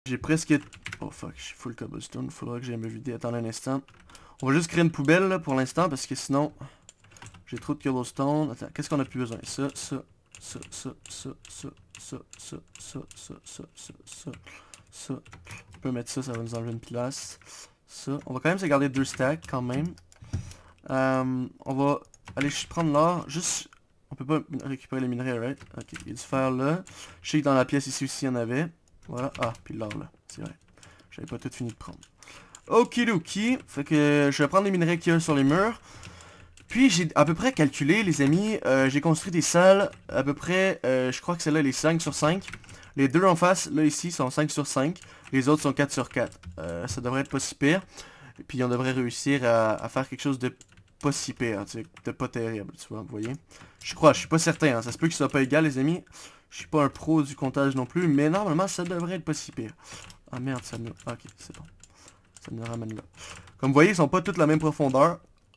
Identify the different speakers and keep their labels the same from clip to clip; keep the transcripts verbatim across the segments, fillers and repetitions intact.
Speaker 1: J'ai presque... Oh fuck, je suis full cobblestone, faudra que j'aille me vider. Attends un instant. On va juste créer une poubelle là, pour l'instant parce que sinon... J'ai trop de cobblestone. Attends, qu'est-ce qu'on a plus besoin? Ça, ça, ça, ça, ça, ça, ça, ça, ça, ça, ça, ça, ça, ça. On peut mettre ça, ça va nous enlever une place. Ça. On va quand même se garder deux stacks quand même. Euh, on va aller prendre l'or. Juste... On peut pas récupérer les minerais, right? Ok, il y a du fer là. Je sais que dans la pièce ici aussi il y en avait. Voilà. Ah, puis l'or là. C'est vrai. J'avais pas tout fini de prendre. Okidoki. Fait que je vais prendre les minerais qu'il y a sur les murs. Puis j'ai à peu près calculé, les amis. Euh, j'ai construit des salles. À peu près, euh, je crois que celle-là, elle est cinq sur cinq. Les deux en face, là ici, sont cinq sur cinq. Les autres sont quatre sur quatre. Euh, ça devrait être pas si pire. Et puis on devrait réussir à, à faire quelque chose de pas si pire, tu sais, de pas terrible, tu vois, vous voyez. Je crois, je suis pas certain, hein, ça se peut que ce soit pas égal, les amis. Je suis pas un pro du comptage non plus, mais normalement, ça devrait être pas si pire. Ah merde, ça nous... Ah, ok, c'est bon. Ça nous ramène là. Comme vous voyez, ils sont pas toutes la même profondeur.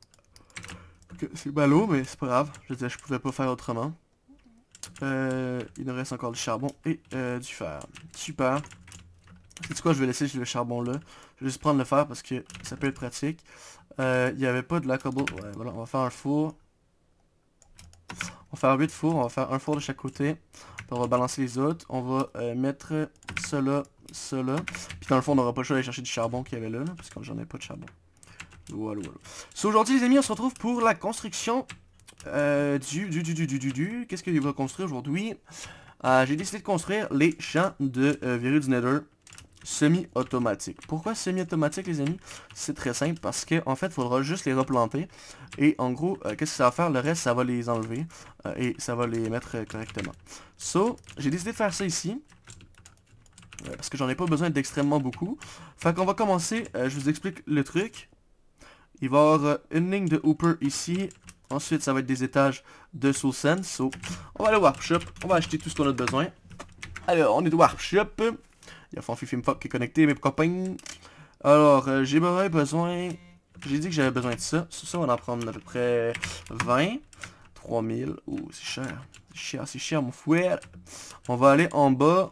Speaker 1: C'est ballot, mais c'est pas grave. Je veux dire, je pouvais pas faire autrement. Euh, il nous reste encore du charbon et euh, du fer. Super. C'est quoi, je vais laisser le charbon là. Je vais juste prendre le fer parce que ça peut être pratique. Euh, il n'y avait pas de la cobble. Ouais, voilà, on va faire un four. On va faire huit fours, on va faire un four de chaque côté. Puis on va balancer les autres. On va euh, mettre cela, cela. Puis dans le fond, on n'aura pas le choix d'aller chercher du charbon qu'il y avait là, là parce que j'en ai pas de charbon. Voilà, voilà. So, aujourd'hui, les amis, on se retrouve pour la construction euh, du, du, du, du, du, du, du. Qu'est-ce qu'il va construire aujourd'hui? euh, J'ai décidé de construire les champs de euh, verrues du Nether semi-automatique. Pourquoi semi-automatique, les amis? C'est très simple, parce que en fait, il faudra juste les replanter. Et en gros, euh, qu'est-ce que ça va faire? Le reste, ça va les enlever. Euh, et ça va les mettre euh, correctement. So, j'ai décidé de faire ça ici. Euh, parce que j'en ai pas besoin d'extrêmement beaucoup. Fait qu'on va commencer, euh, je vous explique le truc. Il va y avoir euh, une ligne de Hooper ici. Ensuite, ça va être des étages de Soul Sand. So, on va aller au Warp Shop. On va acheter tout ce qu'on a besoin. Alors, on est au Warp Shop. Il y a FonfiFilmFuck qui est connecté, mes copains. Alors, euh, j'ai besoin... J'ai dit que j'avais besoin de ça. Sur ça, on va en prendre à peu près vingt. trois mille. Ouh, c'est cher. C'est cher, c'est cher, mon frère. On va aller en bas.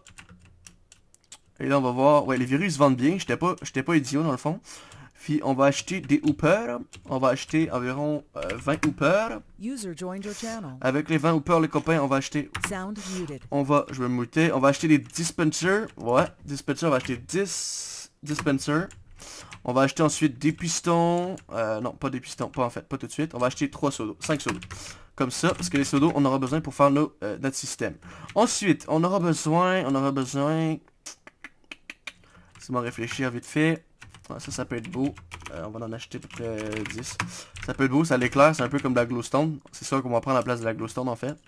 Speaker 1: Et là, on va voir... Ouais, les virus se vendent bien. J'étais pas, j'étais pas idiot, dans le fond. Puis, on va acheter des hoopers. On va acheter environ euh, vingt hoopers. Avec les vingt hoopers, les copains, on va acheter... On va... Je vais me muter. On va acheter des dispensers. Ouais, dispensers. On va acheter dix dispensers. On va acheter ensuite des pistons. Euh, non, pas des pistons. Pas en fait. Pas tout de suite. On va acheter trois seaux d'eau. cinq seaux d'eau. Comme ça. Parce que les seaux d'eau, on aura besoin pour faire nos, euh, notre système. Ensuite, on aura besoin... On aura besoin... Laissez-moi réfléchir vite fait. Ouais, ça, ça peut être beau. Euh, on va en acheter à peu près dix. Ça peut être beau, ça l'éclaire, c'est un peu comme de la glowstone. C'est sûr qu'on va prendre la place de la glowstone en fait.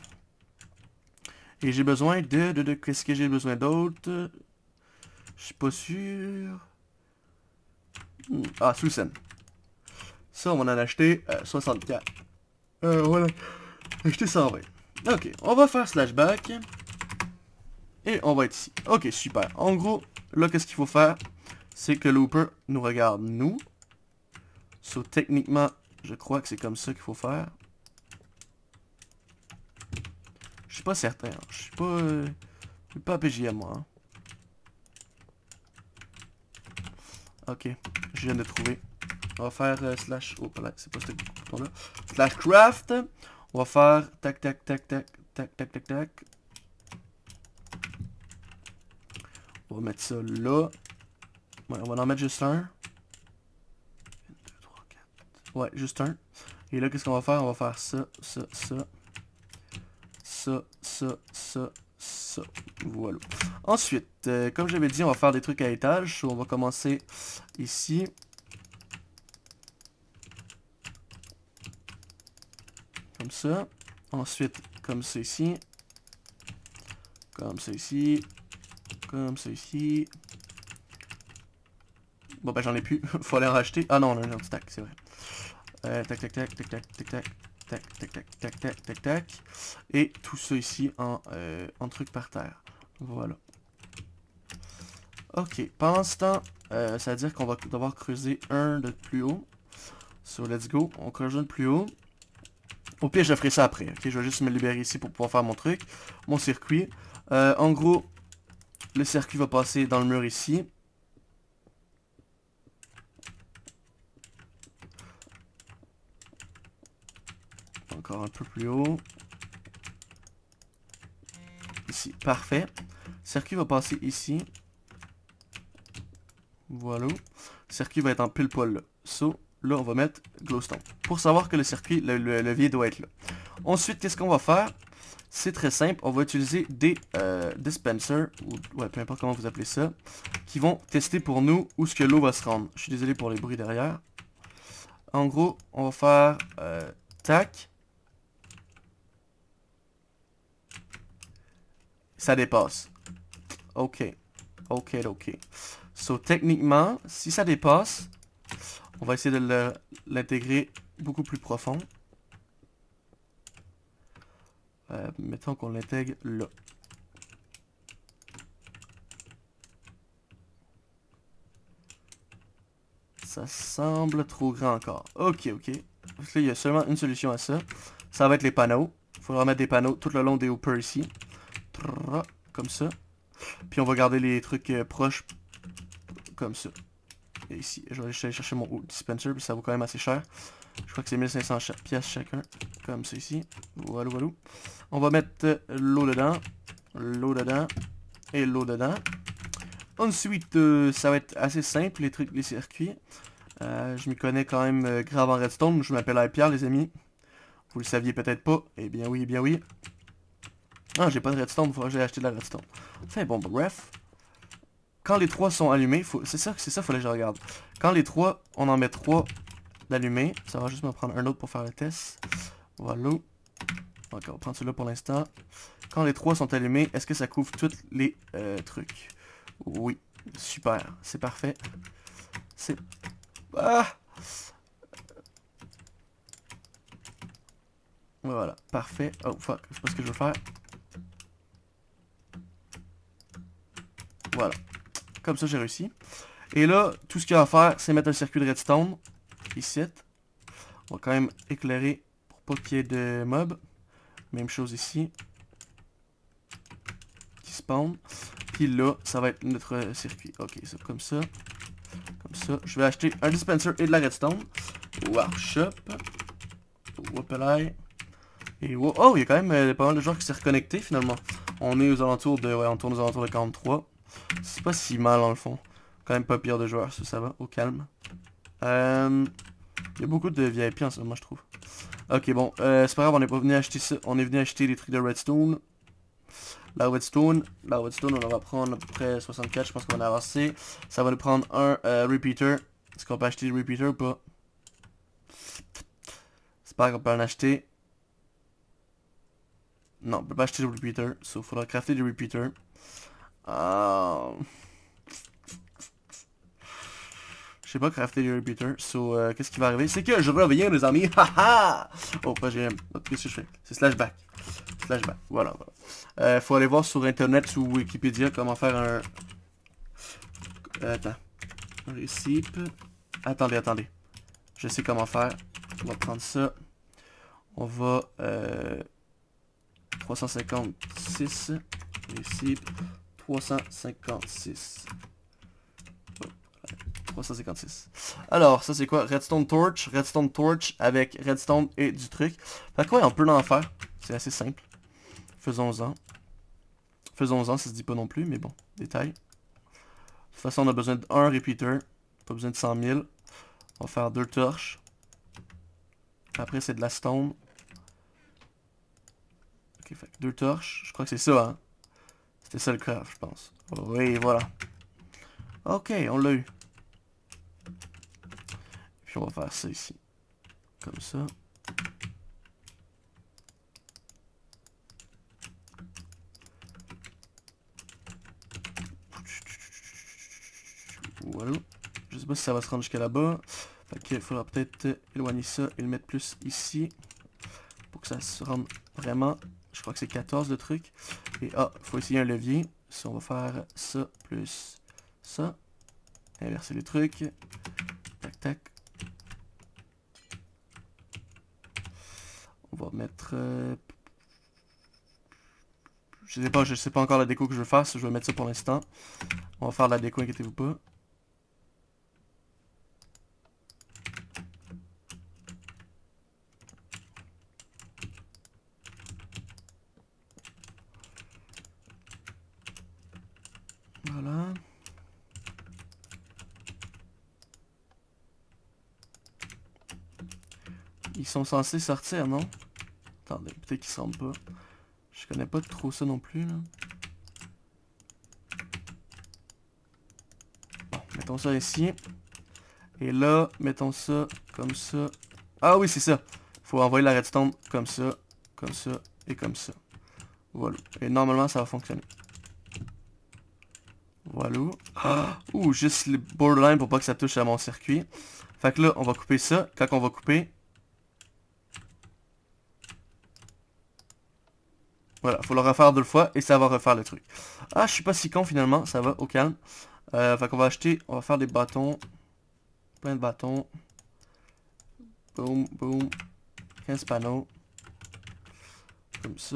Speaker 1: Et j'ai besoin de... de, de Qu'est-ce que j'ai besoin d'autre? Je suis pas sûr. Hmm. Ah, Soul Sand. Ça, on va en acheter euh, soixante-quatre. Euh, voilà. Acheter cent vingt. Ok, on va faire slash back. Et on va être ici. Ok, super. En gros, là, qu'est-ce qu'il faut faire? C'est que l'Hooper nous regarde, nous. So, techniquement, je crois que c'est comme ça qu'il faut faire. Je suis pas certain. Hein. Je suis pas... Euh, je suis pas A P J M, moi. Hein. Ok, je viens de trouver. On va faire euh, slash... Oh, là, c'est pas ce bouton-là. Slash craft. On va faire... Tac, tac, tac, tac, tac, tac, tac, tac. On va mettre ça là. Ouais, on va en mettre juste un. un, deux, trois, quatre. Ouais, juste un. Et là, qu'est-ce qu'on va faire? On va faire ça, ça, ça. Ça, ça, ça, ça. Voilà. Ensuite, euh, comme j'avais dit, on va faire des trucs à étage. On va commencer ici. Comme ça. Ensuite, comme ça ici. Comme ça ici. Comme ça ici. Bon bah j'en ai plus, faut aller en racheter. Ah non, on a un autre stack, c'est vrai. Euh, tac tac tac tac tac tac tac tac tac tac tac tac tac tac. Et tout ça ici en, euh, en truc par terre. Voilà. Ok, pendant ce temps, euh, ça veut dire qu'on va devoir creuser un de plus haut. So let's go, on creuse un de plus haut. Au pire je ferai ça après, ok, je vais juste me libérer ici pour pouvoir faire mon truc, mon circuit. Euh, en gros, Le circuit va passer dans le mur ici. Encore un peu plus haut. Ici, parfait. Le circuit va passer ici. Voilà. Le circuit va être en pile poil là. So, là, on va mettre glowstone. Pour savoir que le circuit, le, le levier doit être là. Ensuite, qu'est-ce qu'on va faire? C'est très simple. On va utiliser des euh, dispensers, ou ouais, peu importe comment vous appelez ça, qui vont tester pour nous où ce que l'eau va se rendre. Je suis désolé pour les bruits derrière. En gros, on va faire euh, tac. Ça dépasse. Ok. Ok, ok. So, techniquement, si ça dépasse, on va essayer de l'intégrer beaucoup plus profond. Euh, mettons qu'on l'intègre là. Ça semble trop grand encore. Ok, ok. Parce que là, il y a seulement une solution à ça. Ça va être les panneaux. Il faudra mettre des panneaux tout le long des hoopers ici. Comme ça. Puis on va garder les trucs euh, proches. Comme ça. Et ici, je vais aller chercher mon dispenser, puis ça vaut quand même assez cher. Je crois que c'est mille cinq cents cha pièces chacun. Comme ça ici. Voilà, voilà. On va mettre euh, l'eau dedans. L'eau dedans. Et l'eau dedans. Ensuite, euh, ça va être assez simple, les trucs, les circuits. Euh, je m'y connais quand même euh, grave en redstone. Je m'appelle Pierre, les amis. Vous le saviez peut-être pas. Eh bien oui, eh bien oui. Ah, j'ai pas de redstone, il faudra que j'aille acheter de la redstone. Enfin bon, bref. Quand les trois sont allumés, faut... c'est ça, c'est ça, fallait que je regarde. Quand les trois, on en met trois d'allumés. Ça va juste me prendre un autre pour faire le test. Voilà. Ok, on va prendre celui-là pour l'instant. Quand les trois sont allumés, est-ce que ça couvre tous les euh, trucs? Oui, super, c'est parfait. C'est... Ah! Voilà, parfait. Oh fuck, je sais pas ce que je veux faire. Voilà. Comme ça, j'ai réussi. Et là, tout ce qu'il y a à faire, c'est mettre un circuit de redstone. Ici. On va quand même éclairer pour pas qu'il y ait de mobs. Même chose ici. Qui spawn. Puis là, ça va être notre circuit. Ok, c'est comme ça. Comme ça. Je vais acheter un dispenser et de la redstone. Workshop. Whoopalai. Et wow. Oh, il y a quand même euh, pas mal de joueurs qui s'est reconnecté finalement. On est aux alentours de... Ouais, on tourne aux alentours de quarante-trois. C'est pas si mal dans le fond. Quand même pas pire de joueurs, ça, ça va, au calme. Euh... Il y a beaucoup de V I P en ce moment, je trouve. Ok, bon, euh, c'est pas grave, on n'est pas venu acheter ça. On est venu acheter des trucs de redstone. La redstone, la redstone, on va prendre à peu près soixante-quatre, je pense qu'on a avancé. Ça va nous prendre un euh, repeater. Est-ce qu'on peut acheter des repeaters ou pas? J'espère qu'on peut en acheter. Non, on peut pas acheter des repeaters. Sauf qu'il faudra crafter des repeaters. Euh... Je sais pas crafter des repeaters. So, euh, qu'est-ce qui va arriver? C'est que je reviens, les amis. Haha! Oh, pas G M. Qu'est-ce que je fais? C'est slash back. Slash back. Voilà, voilà. Euh, faut aller voir sur internet, sur Wikipédia, comment faire un... Euh, attends. Un récipe. Attendez, attendez. Je sais comment faire. On va prendre ça. On va... Euh... trois cent cinquante-six. Récipe. trois cent cinquante-six. trois cent cinquante-six. Alors, ça c'est quoi? Redstone Torch. Redstone Torch avec Redstone et du truc. Fait quoi, on peut l'en faire. C'est assez simple. Faisons-en. Faisons-en, ça se dit pas non plus, mais bon, détail. De toute façon, on a besoin d'un repeater. Pas besoin de cent mille. On va faire deux torches. Après, c'est de la stone. Ok, fait deux torches. Je crois que c'est ça, hein. C'était ça le craft, je pense. Oui, voilà. Ok, on l'a eu. Puis on va faire ça ici. Comme ça. Voilà. Je sais pas si ça va se rendre jusqu'à là-bas. Fait qu'il faudra peut-être éloigner ça et le mettre plus ici. Pour que ça se rende vraiment. Je crois que c'est quatorze de trucs. Et ah, il faut essayer un levier. Si on va faire ça plus ça. Inverser les trucs. Tac, tac. On va mettre... Euh, Je sais pas, je sais pas encore la déco que je veux faire, si je vais mettre ça pour l'instant. On va faire de la déco, inquiétez-vous pas. Voilà. Ils sont censés sortir, non? Attendez, peut-être qu'ils se rendent pas. Je connais pas trop ça non plus, là. Bon, mettons ça ici. Et là, mettons ça comme ça. Ah oui, c'est ça. Faut envoyer la redstone comme ça, comme ça et comme ça. Voilà. Et normalement, ça va fonctionner. Voilà. Ah, ouh, juste le borderline pour pas que ça touche à mon circuit. Fait que là, on va couper ça. Quand on va couper... Voilà, faut le refaire deux fois et ça va refaire le truc. Ah, je suis pas si con finalement, ça va, au calme. Euh, fait qu'on va acheter, on va faire des bâtons. Plein de bâtons. Boum, boum. quinze panneaux. Comme ça.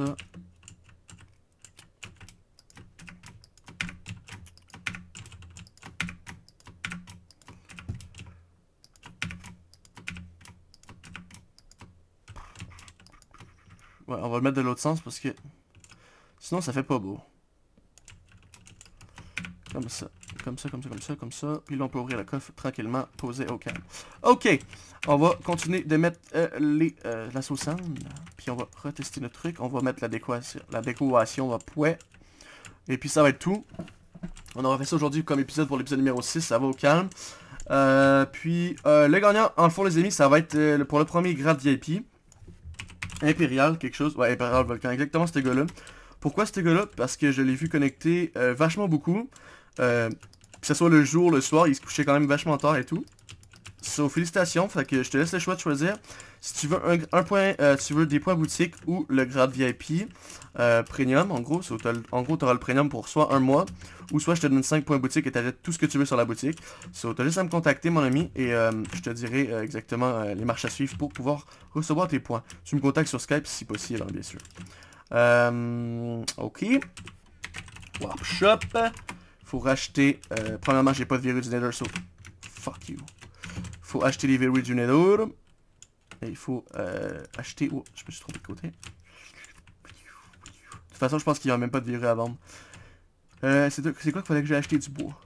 Speaker 1: Ouais, on va le mettre de l'autre sens parce que sinon ça fait pas beau. Comme ça, comme ça, comme ça, comme ça, comme ça. Puis là on peut ouvrir le coffre tranquillement, poser au calme. Ok, on va continuer de mettre euh, les, euh, la saucisse. Puis on va retester notre truc. On va mettre la décoration, la décoration à pouet. Et puis ça va être tout. On aura fait ça aujourd'hui comme épisode pour l'épisode numéro six, ça va au calme. Euh, puis euh, le gagnant, en le fond les amis, ça va être euh, pour le premier grade V I P. Impérial, quelque chose. Ouais, Impérial Volcan, exactement ce gars-là. Pourquoi ce gars-là? Parce que je l'ai vu connecter euh, vachement beaucoup. Euh, que ce soit le jour, le soir, il se couchait quand même vachement tard et tout. So, félicitations, fait que je te laisse le choix de choisir. Si tu veux un, un point, euh, tu veux des points boutique ou le grade V I P euh, premium, en gros, so, en gros, tu auras le premium pour soit un mois, ou soit je te donne cinq points boutique et tu achètes tout ce que tu veux sur la boutique. So, tu as juste à me contacter, mon ami, et euh, je te dirai euh, exactement euh, les marches à suivre pour pouvoir recevoir tes points. Tu me contactes sur Skype si possible, hein, bien sûr. Euh, ok. Warp Shop. Faut racheter. Euh, premièrement, j'ai pas de verrue du Nether, so fuck you. Faut acheter les verrouilles du Nether. Et il faut euh, acheter... Oh, je me suis trompé de côté. De toute façon, je pense qu'il n'y a même pas de verrue à vendre. Euh, c'est quoi qu'il fallait que j'ai acheté? Du bois.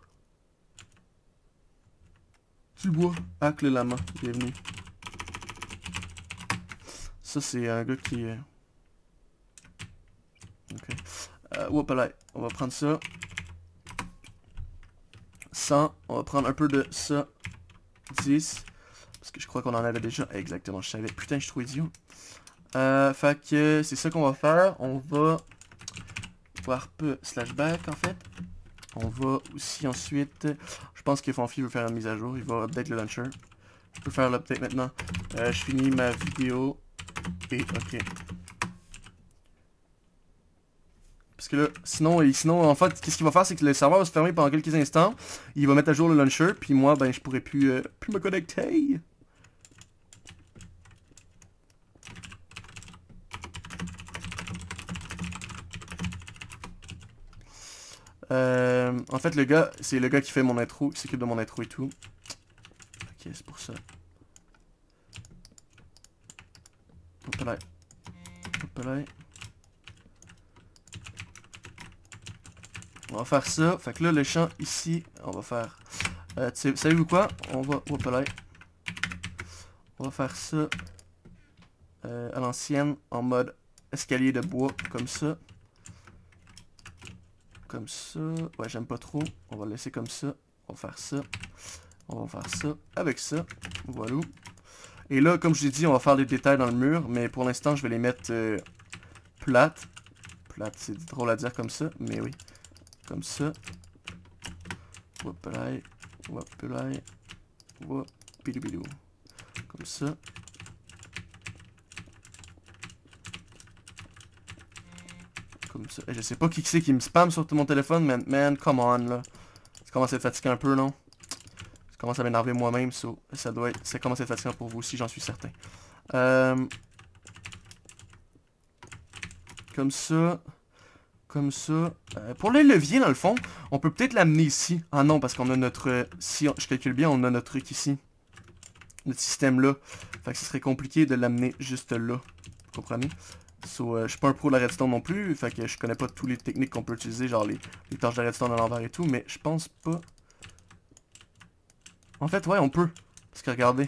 Speaker 1: Du bois. Hack le lama. Bienvenue. Ça, c'est un gars qui... Euh... Ok. Euh, hop là. On va prendre ça. cent. On va prendre un peu de ça. dix. Parce que je crois qu'on en avait déjà. Exactement, je savais. Putain, je suis trop idiot. Euh, fait que c'est ça qu'on va faire. On va warp slash back en fait. On va aussi ensuite... Je pense que Fonfi veut faire une mise à jour. Il va update le launcher. Je peux faire l'update maintenant. Euh, je finis ma vidéo. Et ok. Parce que là, sinon, sinon en fait, qu'est-ce qu'il va faire, c'est que le serveur va se fermer pendant quelques instants. Il va mettre à jour le launcher. Puis moi, ben, je pourrais plus, euh, plus me connecter. Euh, en fait, le gars, c'est le gars qui fait mon intro, qui s'occupe de mon intro et tout. Ok, c'est pour ça. Hop là. Hop là. On va faire ça. Fait que là, le champ ici, on va faire... Euh, savez-vous quoi? On va... Hop là. On va faire ça euh, à l'ancienne, en mode escalier de bois, comme ça. Comme ça. Ouais, j'aime pas trop. On va le laisser comme ça. On va faire ça. On va faire ça avec ça. Voilà. Et là, comme je l'ai dit, on va faire des détails dans le mur. Mais pour l'instant, je vais les mettre euh, plates. Plates, c'est drôle à dire comme ça. Mais oui. Comme ça. Hop là. Hop là. Hop. Bidou. Comme ça. Comme ça. Et je sais pas qui c'est qui me spam sur mon téléphone, mais man, come on là. Ça commence à être fatiguant un peu, non? Ça commence à m'énerver moi-même, so, ça doit être. Ça commence à être fatigant pour vous aussi, j'en suis certain. Euh, comme ça. Comme ça. Euh, pour le levier, dans le fond, on peut peut-être l'amener ici. Ah non, parce qu'on a notre... Euh, si on, je calcule bien, on a notre truc ici. Notre système là. Fait que ce serait compliqué de l'amener juste là. Vous comprenez? So, euh, je suis pas un pro de la redstone non plus. Fait que je connais pas toutes les techniques qu'on peut utiliser, genre les, les tâches de redstone à l'envers et tout. Mais je pense pas... En fait, ouais, on peut. Parce que regardez.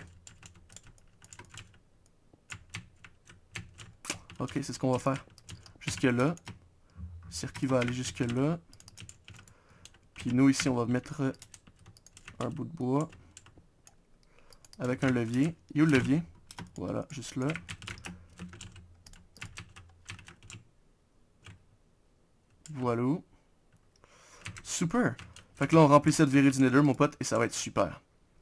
Speaker 1: Ok, c'est ce qu'on va faire. Jusque là. Le circuit va aller jusque là. Puis nous, ici, on va mettre un bout de bois. Avec un levier. Il y a où le levier? Voilà, juste là. Voilà. Super. Fait que là, on remplit cette verrue du Nether, mon pote, et ça va être super.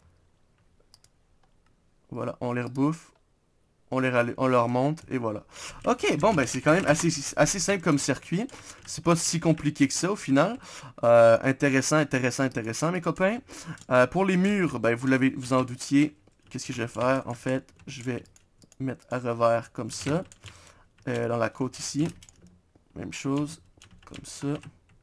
Speaker 1: Voilà, on les rebouffe. On les, on leur monte et voilà. Ok, bon ben c'est quand même assez, assez simple comme circuit. C'est pas si compliqué que ça au final. Euh, intéressant, intéressant, intéressant mes copains. Euh, pour les murs, ben vous l'avez, vous en doutiez. Qu'est-ce que je vais faire? En fait, je vais mettre à revers comme ça. Euh, dans la côte ici. Même chose. Comme ça.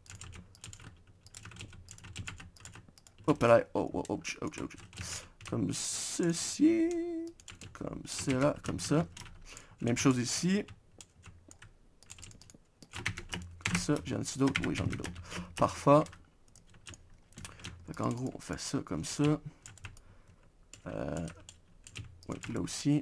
Speaker 1: Hop là. Oh, oh, oh, oh, oh, oh. Comme ceci. Comme cela, comme ça. Même chose ici. Comme ça. J'en ai d'autres? Oui, j'en ai d'autres. Parfait. Donc en gros, on fait ça comme ça. Euh, ouais, là aussi.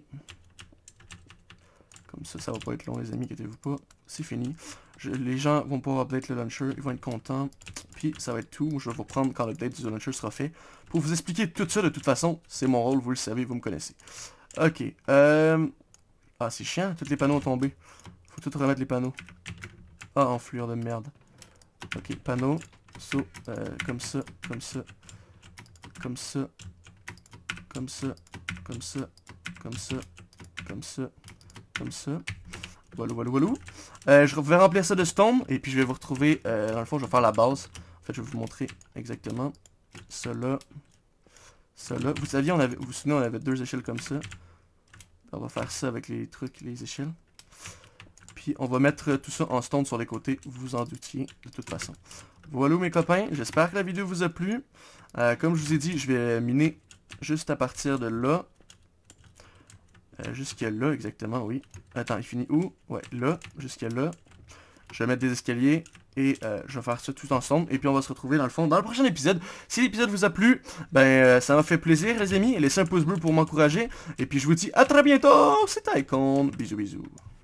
Speaker 1: Comme ça, ça va pas être long les amis, inquiétez-vous pas. C'est fini. Je, les gens vont pouvoir update le launcher, ils vont être contents. Puis ça va être tout. Je vais vous prendre quand l'update du launcher sera fait. Pour vous expliquer tout ça de toute façon. C'est mon rôle, vous le savez, vous me connaissez. Ok. Euh... Ah, c'est chiant, tous les panneaux ont tombé. Faut tout remettre les panneaux. Ah, enflure de merde. Ok, panneau. So, euh, comme ça, comme ça. Comme ça. Comme ça. Comme ça. Comme ça. Comme ça. Comme ça. Voilà, voilà, voilà. Euh, je vais remplir ça de stone. Et puis je vais vous retrouver. Euh, dans le fond, je vais faire la base. En fait, je vais vous montrer exactement. Cela. Cela. Vous saviez, on avait, vous vous souvenez, on avait deux échelles comme ça. On va faire ça avec les trucs, les échelles. Puis on va mettre tout ça en stone sur les côtés, vous vous en doutiez de toute façon. Voilà mes copains, j'espère que la vidéo vous a plu. Euh, comme je vous ai dit, je vais miner juste à partir de là. Euh, jusqu'à là exactement, oui. Attends, il finit où? Ouais, là, jusqu'à là. Je vais mettre des escaliers et euh, je vais faire ça tout ensemble. Et puis on va se retrouver dans le fond dans le prochain épisode. Si l'épisode vous a plu, ben euh, ça m'a fait plaisir les amis. Laissez un pouce bleu pour m'encourager. Et puis je vous dis à très bientôt. C'était Icon. Bisous bisous.